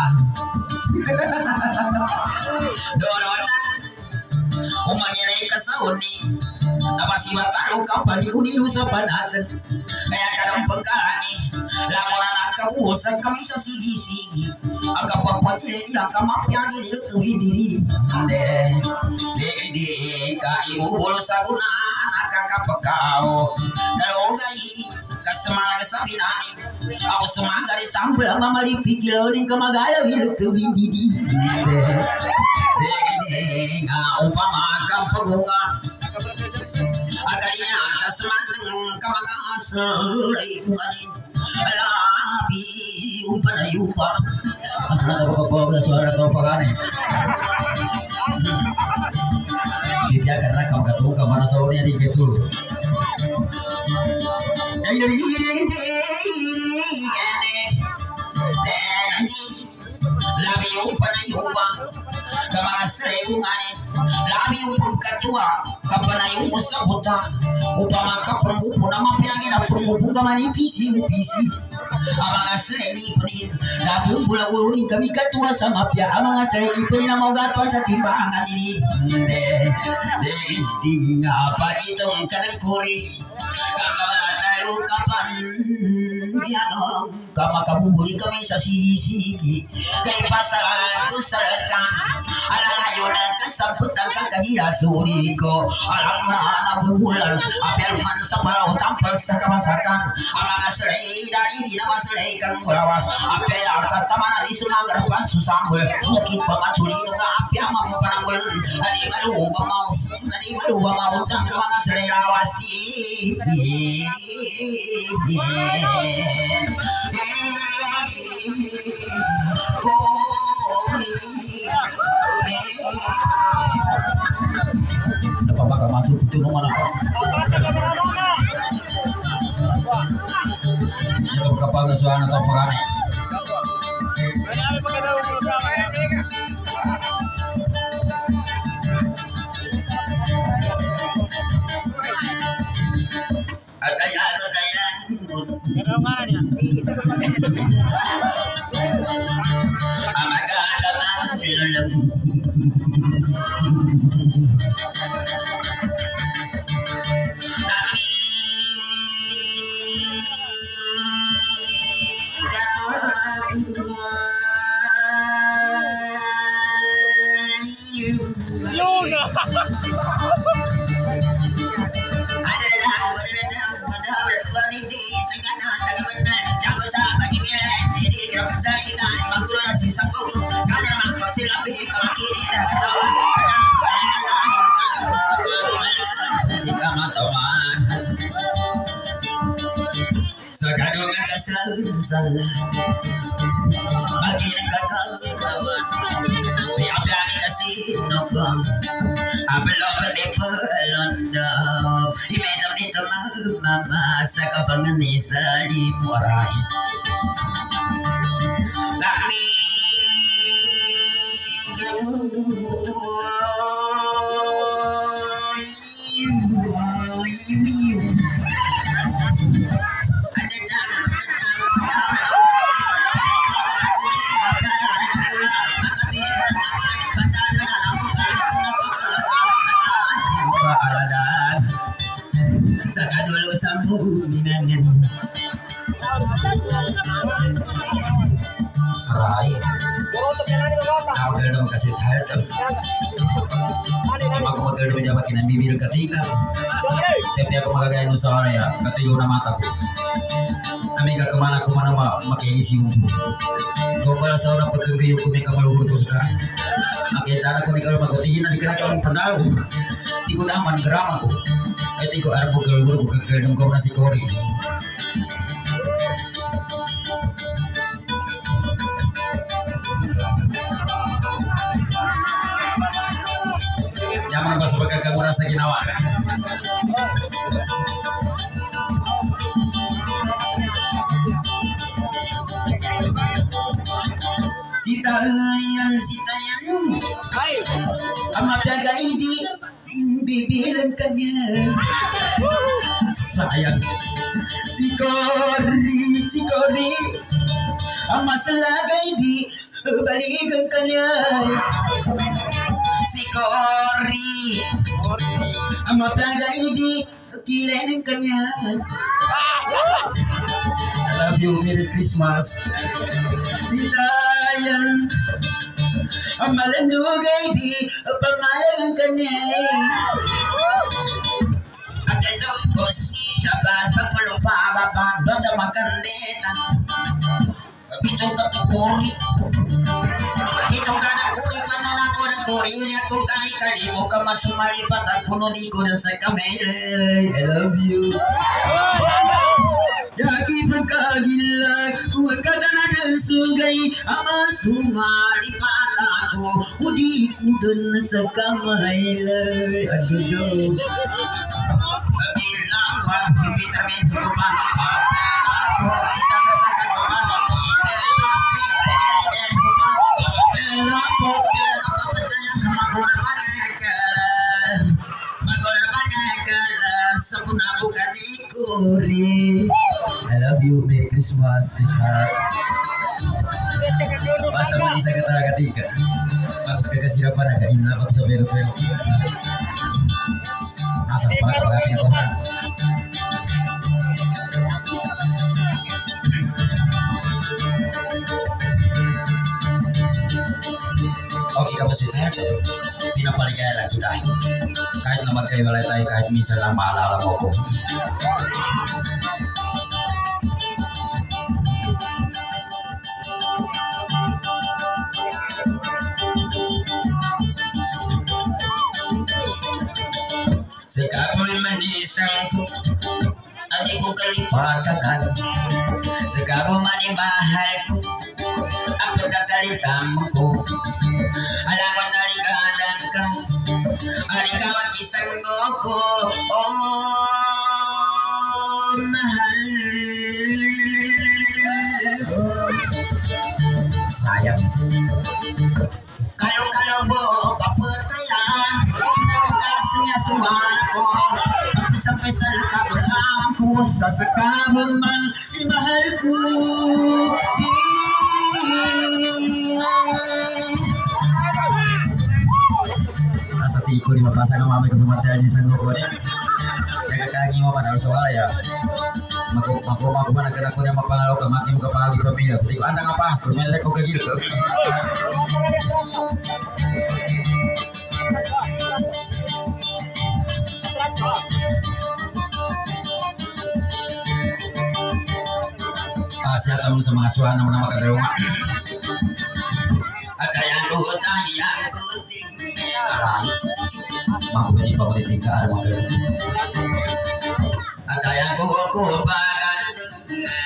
doronan umangiray ka sa uni napasimatalo ka paliunilu sa panatan kaya kadang pagkaani lamunan ang kauusag kami sa sigi-sigi ang kapapatili nilang kamapyagi nilutuhin diri hindi ka ibubulo sa gunaan nakakapakaw dalogay kasamaga sa pinani ako sumagari sampul ang mamalipit ilaw din kamagalaw nilutuhin diri hindi nga upamagang pagunga agarinya atas mandeng kamagasal ay kunganin alabi umpanayupa mas na kapag na suara to pagani bibya karena kamu katulong ka mana sa unya di ketul Labi upanay upa Kamanga sreungane Labi upang katua Kapanay upo sa buta Upama kapangupo na mapiyangin ang pumupo kamanipisi upisi Ang mga sreungane Labi upula ulunin kami katua sa mapya Ang mga sreungane na maugatpan sa timbangan nini Hindi nga pa itong kanagkuri Kamabatalu kapan Yanong Kamakabubuli kami sa sigi-sigi Kay pasahan ko sa rekang Alalayo na kasamputan kakahira suri ko Alam na nabubulan Apel man sa paraw tampal sa kamasakan Ang mga saray dari di naman saray kang kurawas Apel ang katamanan isunagarapan susambol Mukit pa man sulino nga apya mampananggulan Adi maluba mautang ka mga saray rawas Dapat bakal masuk itu nomor apa? Ini kapal kesuaan atau perane? Sakadong kasalah bagi kagalawan di abdani kasinoga ablo pendepelondop imedam itu mama sakabangan isari murai lami Sakadulu sambungan Rai. Aku gak ada makasih tahu. Aku bakal udah makin bibir ketiga. Tapi aku magagain usaha ya. Ketiga na mataku. Amiga kemana makin isi umpu. Gombal sa orang pagkagayo ko may kamalubog ko sa kan. Makita ko ni kalau magutingin na di ka na kang pandalo. Di ko naman grama ko. Ito ko arbo gawin ko kagradong ko na si Cory. Yaman ba sa pagkakamura sa ginawa? Sitayan Amat gagay di bibilan kanya Sayang si Cory Amat selagay di balikan kanya si Cory Amat gagay di kilanin kanya I love you, Merry Christmas. Sitayan Malandugay di pamalang kanya Agad ko siya ba pagpulong pababa doon sa makandeta Itong katukuri Itong kanakuri pananato ng kuri niya kung kahit kalimo ka masumalipat at puno di ko na sa kamera I love you Yaki pagkagila huwag ka na ng sugay ama sumalipat ako udi ko doon sa kamay Adudo bilang Peter me kumana to isa sa kumana I love you, Merry Christmas, sweetheart. Basta mo di sa kata-katika. Tapos kagasilapan na kaina ako sa pero-pero. Nasa pag-ating ako na. Okay ka ba sweetheart? Pinapaligaya lang kita. Kahit na magkaiwalay tayo, kahit minsan lang maalala mo ko. Sekapoy manisang ko, adi ko kalipatagan. Sekabo manimahal ko, ako tatalitam ko. Alam ko narigadan ka, arigawan kisang ko. Oh, mahal. Sayang. Kalau bo papatayan, kinagkasnya suara ko. Sampai sa lakabalang ko, sasakabang man imahal ko. Nasa tiko di mapasa ng mamay ko pumatay di sa ngoko niya. Nagkakagi mo pa na sa wala ya. Magkumang ko ba nagkanak ko niya mapangalaw ka, mati mo kapagi pamilya. Tiko, anda nga pas, kung may ko kagil ko. Siya mo sa mga suwana mo na makadalawa. At kaya lutang yang kuting. Right. Makubili pa ko ni Tika Armang Girl. At kaya ko pagandang.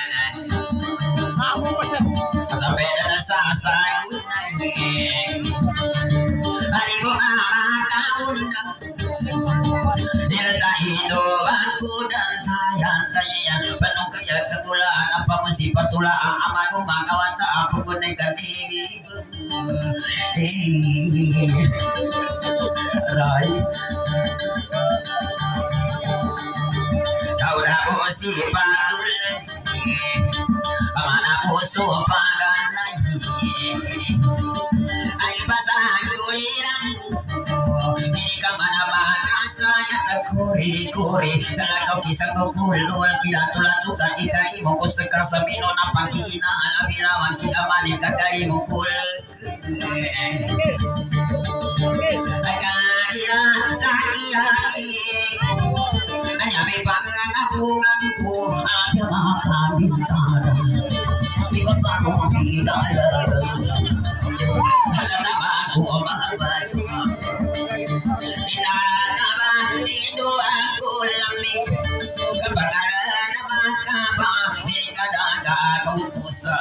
Sampai na nasasagunan. Hari ko makakaundang. Nilatahido ako dan tayan-tayan. Panong kaya kagulaan ang pamunsi patula ang amano makawanta ako kunay kanigig. Right. Kau na po si patulad. Pamana po so paganay. Ay basang tuliran ko. Hindi ka manabakasaya at kuri-kuri. Sa lakaw kisang kukulo ang kilatulatukan. Ikari mo ko sa kasamino na pangkiinaan. Abilawan kiamanin kakari mo kulag. Agakira sa kiyakik. Anyami panganahungan ko. At yung mga kabintana. Ikot ako pinalala. Halatama ako mga bato. Tinataban dito ako lamig. Kapag na makaba, ikadaga akong pusa.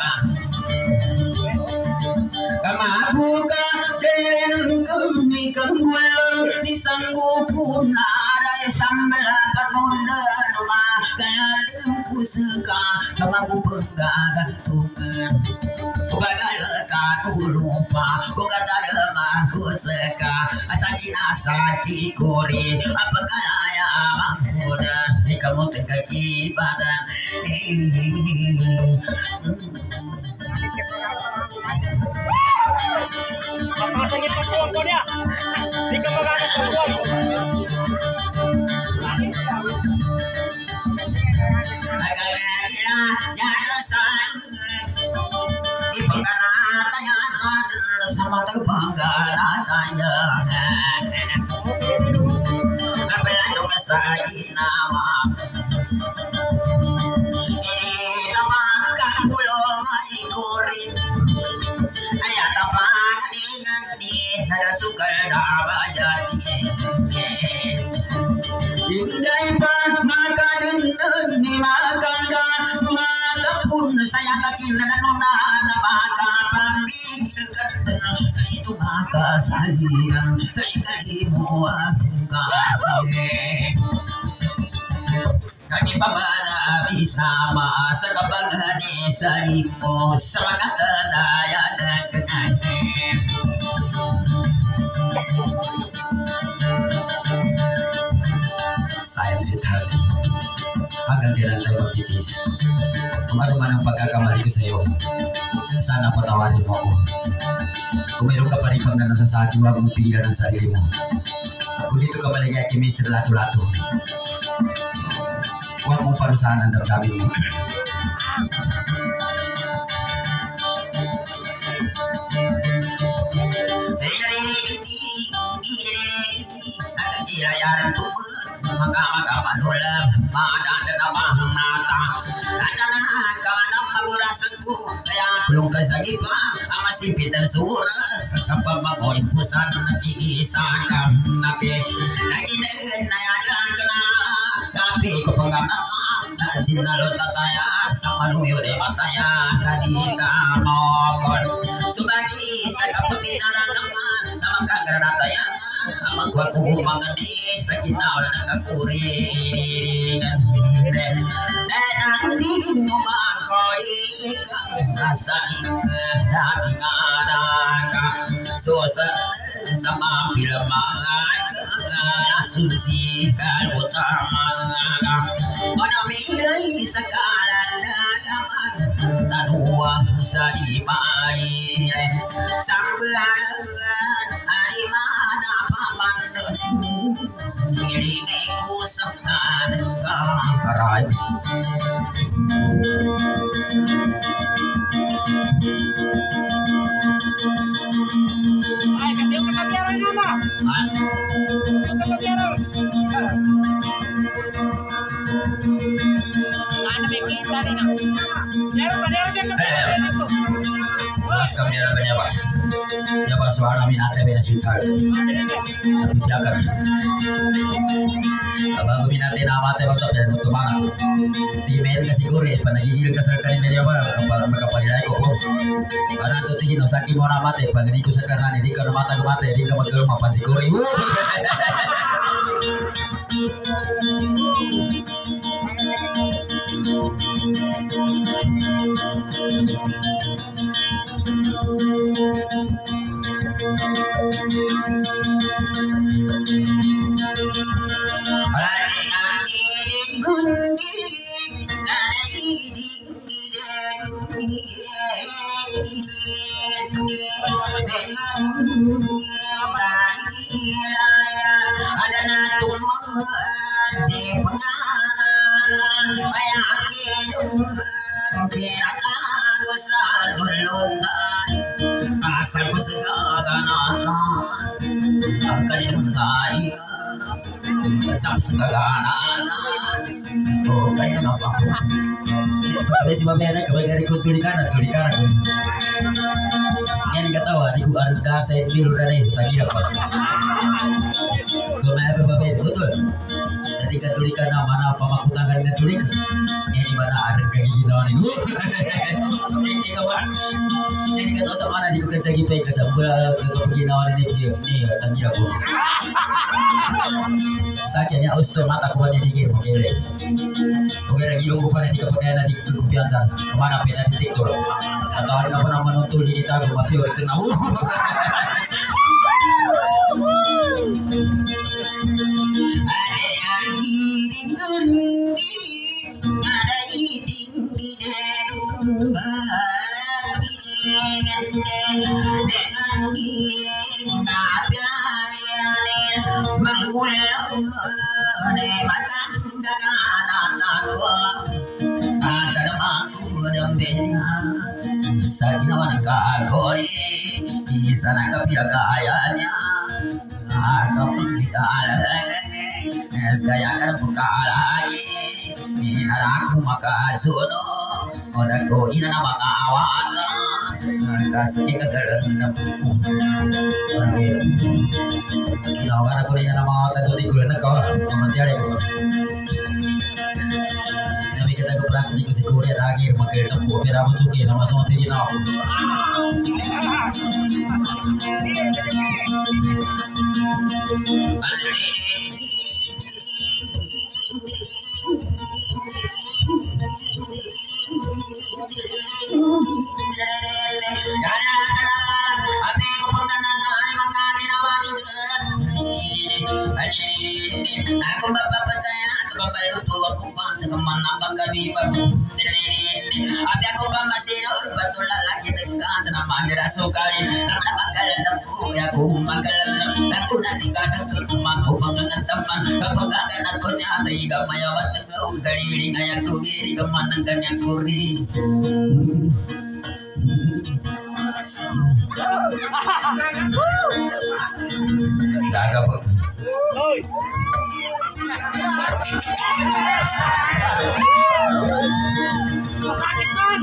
Kamabuka din kami kang bulang. Isang gupon na aray sambalat munda luma. Kaya din pusa kamagupag gagantukan. Bagal ka tulupa, ukatadama kusaka, asaki kuri, apagkalaya mamuda, ikaw tagakibatan. Masangit sa kuwang ko niya. Di ka magagas sa kuwang. Agad-agad yan sa ipagkanataya natin sa matagpagkanataya. Napalano ka sa ginawa. Hindi naman kagulong ay kurin. Ay atapanganingan ni nalasukal na bayan. Hindi pa makadundan ni maganda. Matapun saya takin na nalunan na makapamigil ganda. Ganito makasalihan sa ikali mo akong kaya. pamana bisama sa kabangani sa lipo sa makakadaya ng kanahin. Sayang si Tad, hanggang kailan tayo magtitis? Kung ano man ang pagkakamali ko sa iyo, sana patawarin mo ako. Kung mayroon ka pa rin pang nanasasaki, huwag mong pigilan ang sarili mo. Kung dito ka maligay kay Mr. Lato-Lato, huwag mong parusahan ang damdamin mo. Magkamalulam, madadamang nata. Nadanak ka man ang magurasan ko, kaya kulong ka sa gipa, ang masipit ang suras. Sa pamagolimpusan, nag-iisa kang napi. Naginin na yadan ka na, napi ko pang gamnata. Sinalot na tayo sa maluyo de mataya, kadita mokon. Subagi sa kapaginaran naman, na magkagaranatayan na, ang magwagumang gani sa ginawa ng kakuriringan. Nenangin mo magkorikan, nasa dating adaka. Susan sa mapilamangan ka, nasusikan utamaga. Manamilay sa kalandaman, nanuwang sa di maari. Sambalagan, arimana pamandos, ngiringay ko sa kanan ka. Aray. Ay, yung katabiyaran na ba? Yung katabiyaran. Ano may kita rin ako? Meron ba yung katabiyaran na to? Mas kamera ba niya ba? Niya ba suara namin natin na sweetheart? Napipiyakan. Bago natin namatay ba ito, pinanutumanan. Di meron ka siguro eh, panagigil ka sa kanin niya ba? Para makapagilay ko po. Para ito tingin, sakit mo namatay, pag hindi ko sa kanan, hindi ka namatay, hindi ka magkarumapan siguro. Ada na tumangad di pangalan kaya kinungan kinatago sa lulunan asal ko sa kagananan sa kanilong nagaiga sa kagananan ito kanino na pa pagkabay si mamaya na kabay ko tulikanan yan katawa di ko arda sa biru na rin sa tagila pa kung may babay utol dati katulikan na mana pamakutangan na tulik yan iba na arang kagiginawa rin ikaw ba yan katawa sa mana di ko katsagipay ka sa mga kagapaginawa rin ni tagila po sa akin niya usto mata ko ba niya digir magkili okay nagilong ko pa rin di kapag na di kumpiyansa kumana pina di tiktor at tawag na po naman ng tuli ni tago mapiyor ito na sa ginawa ng kaagori isa na kapiragayannya kapagbidalan kaya ka na pagkaalagi inaraku makasuno o nagkuhin na mga awat kasi kagagalan na po ginawa ka na kunin na ng mga tagutin ko na ko komentari ko kita ko praktik ko si Korea dagir magkita po pera mo suki na masama pigin ako Abi aku pamasinos betul lagi tekan senang mandira sukari nama bakalan nempu ya aku bakalan aku nanti kadang ke rumahku bangun teman kepegangan aku nyata hingga maya batagau dari kayak tugiri kemana kan yang kuri gagap Hoy. Masakit man.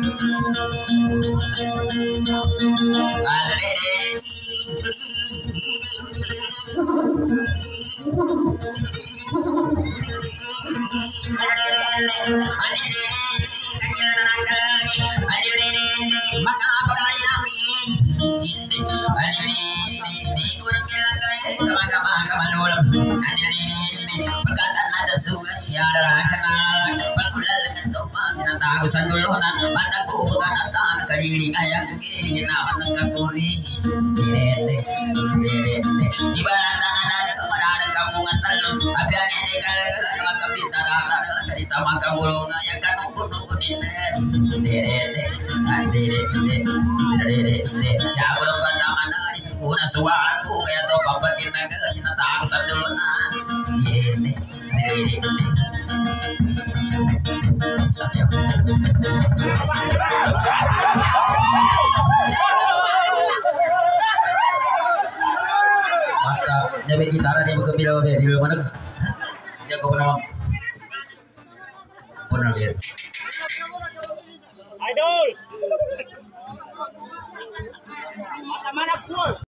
Tagusan dulu na mataku bukan atan kadiri kayak begini nawan ngakuri direte ibarat tangan ada kampungan telur apian ini kalau maka pinta data cerita maka mulung yang kan nunggu direte jago depan tangan di sekuna suaraku kayak tau papakin naga cina tagusan dulu na direte saya basta debe gitara dia bergembira be di mana dia kau nama pernah lihat Idol. Mana pun.